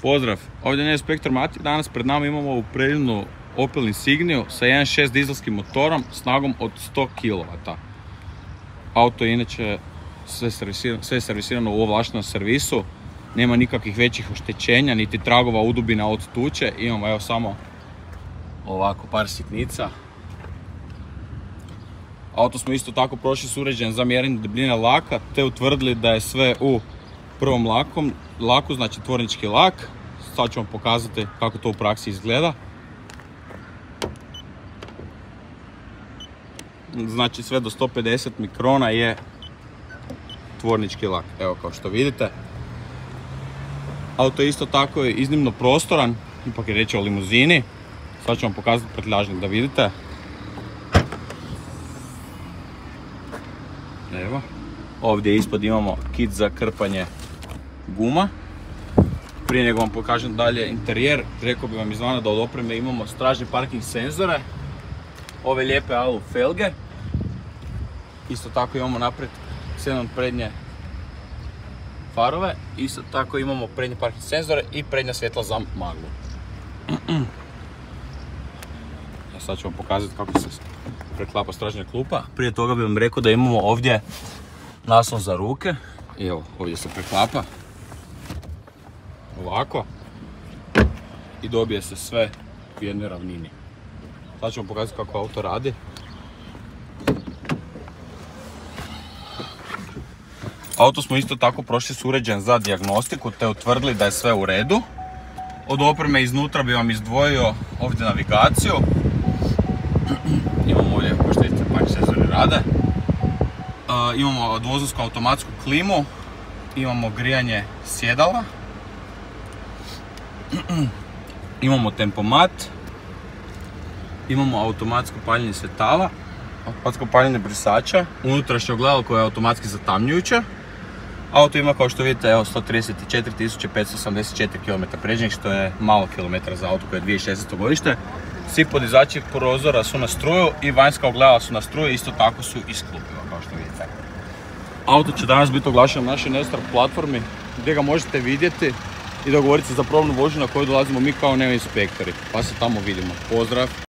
Pozdrav, ovdje je inspektor Mati. Danas pred nama imamo ovu predivnu Opel Insigniju sa 1.6 dizelskim motorom snagom od 100 kW. Auto je inače sve servisirano u ovlaštenom servisu, nema nikakvih većih oštećenja, niti tragova udubina od tuče. Imamo evo samo ovako par sitnica. Auto smo isto tako prošli s uređajem za mjerenje debljine laka, te utvrdili da je sve u prvom laku, znači tvornički lak. Sad ću vam pokazati kako to u praksi izgleda. Znači sve do 150 mikrona je tvornički lak, evo kao što vidite. Auto je isto tako iznimno prostoran, ipak je riječ o limuzini. Sad ću vam pokazati prtljažnik da vidite. Evo, ovdje ispod imamo kit za krpanje guma. Prije nego vam pokažem dalje interijer, rekao bi vam izvana da od opreme imamo stražne parking senzore, ove lijepe alu felge. Isto tako imamo naprijed xenon prednje farove, isto tako imamo prednje parking senzore i prednja svjetla za maglu. Ja sad ću vam pokazati kako se preklapa stražnja klupa. Prije toga bih vam rekao da imamo ovdje naslon za ruke. I evo, ovdje se preklapa. Ovako. I dobije se sve u jednoj ravnini. Sad ću vam pokazati kako auto radi. Auto smo isto tako prošli s uređajem za dijagnostiku te utvrdili da je sve u redu. Od opreme iznutra bi vam izdvojio ovdje navigaciju. Imamo ovdje, kao što vidite, parking senzori rade. Imamo dvozonsku automatsku klimu. Imamo grijanje sjedala. Imamo tempomat. Imamo automatsko paljenje svjetala. Automatsko paljenje brisača. Unutrašnje ogledalo koje je automatski zatamnjujuće. Auto ima, kao što vidite, 134.584 km pređenih, što je malo kilometara za auto koje je 2016. godište. Svi podizači prozora su na struju i vanjska ogledala su na struju, isto tako su isklupiva, kao što vidite. Auto će danas biti oglašen na našoj Neostar platformi, gdje ga možete vidjeti i dogovoriti se za probnu vožnju na koju dolazimo mi kao neo inspektori. Pa se tamo vidimo. Pozdrav!